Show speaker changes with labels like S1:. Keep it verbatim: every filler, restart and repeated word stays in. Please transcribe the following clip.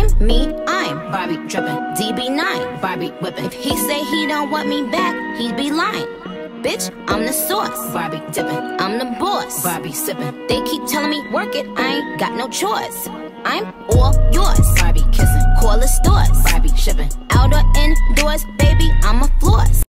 S1: me, I'm Barbie drippin', D B nine, Barbie whippin'. If he say he don't want me back, he'd be lying. Bitch, I'm the sauce, Barbie dippin'. I'm the boss, Barbie sippin'. They keep telling me work it, I ain't got no choice. I'm all yours, Barbie.